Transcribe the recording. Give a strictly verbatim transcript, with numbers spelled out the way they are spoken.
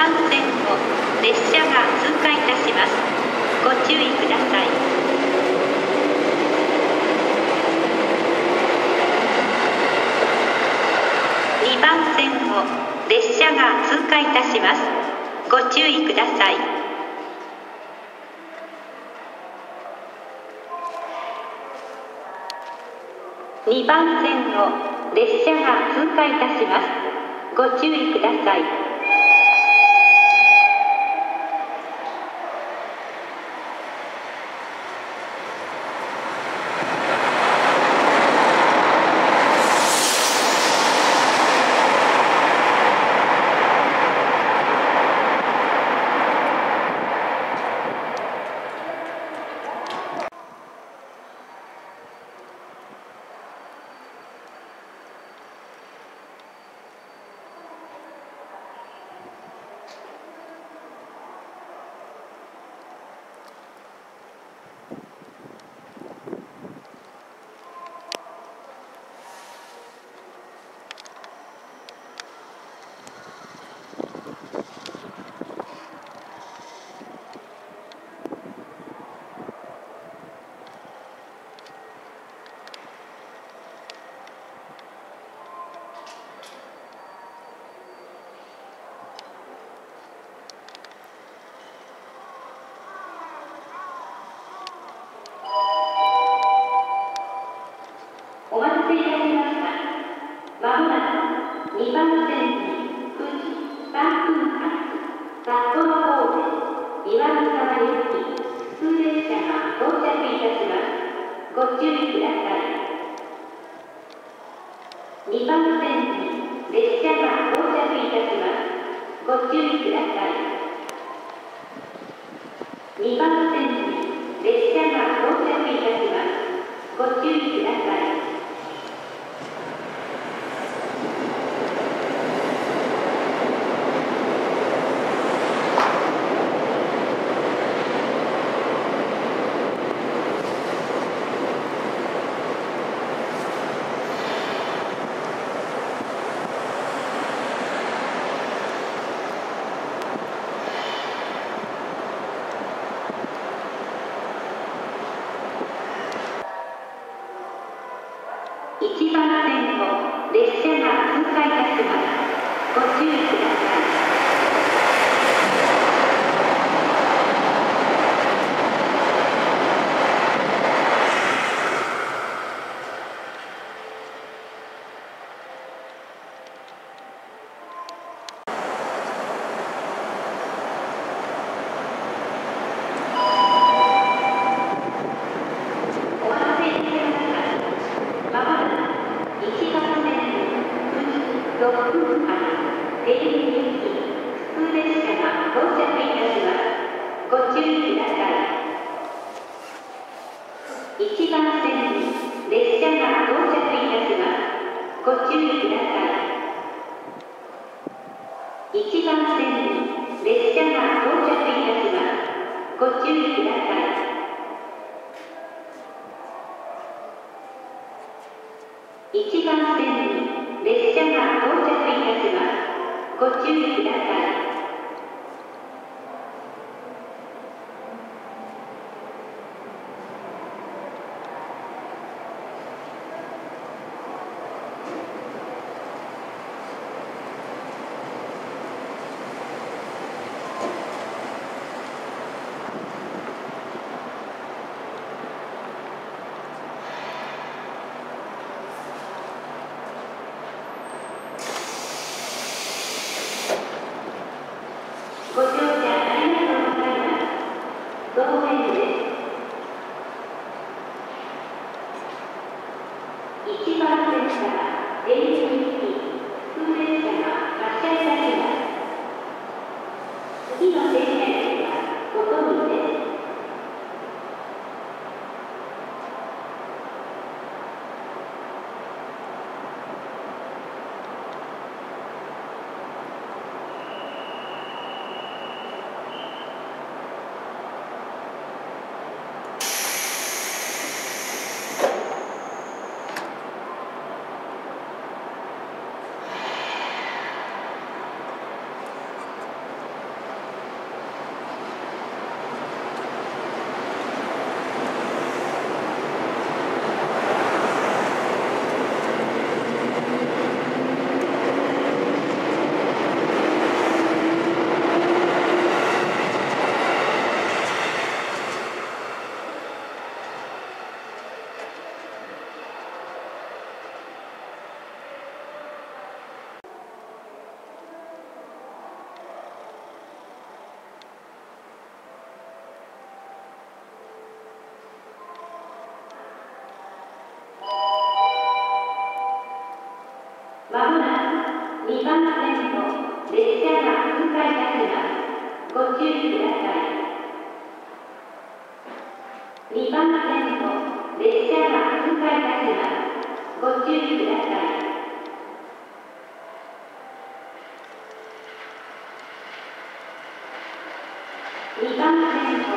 番線を列車が通過いたします。ご注意ください。にばん線を列車が通過いたします。ご注意ください。にばん線を列車が通過いたします。ご注意ください。お待たせいたしました。まもなくにばん線にくじさんぷん発札幌方面岩見沢行き普通列車が到着いたします。ご注意ください。にばん線に列車が到着いたします。ご注意ください。にばん線に列車が到着いたします。ご注意ください。いちばん線を列車が通過いたします。ご注意ください。ろっぷんはん定期行き普通列車が到着いたします。ご注意ください。いちばん線に列車が到着いたします。ご注意ください。いちばん線に列車が到着いたします。ご注意ください。いちばん線に列車が到着いたします。ご注意ください。ご乗車ありがとうございます。同園です。いちばん線から定期行き普通列車が発車いたします。次の停車駅は外見です。 にばん線の列車が通過いたします。ご注意ください。にばん線